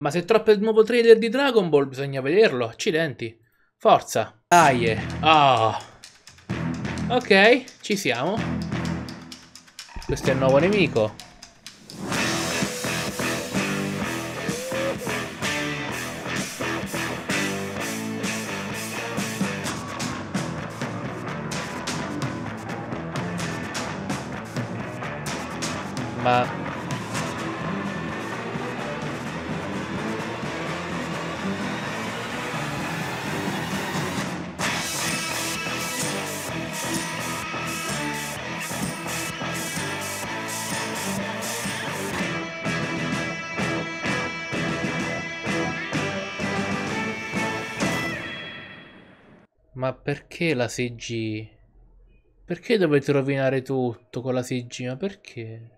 Ma se troppo è il nuovo trailer di Dragon Ball, bisogna vederlo. Accidenti. Forza. Dai. Ah. Ok, ci siamo. Questo è il nuovo nemico. Ma... Ma perché la CG? Perché dovete rovinare tutto con la CG? Ma perché?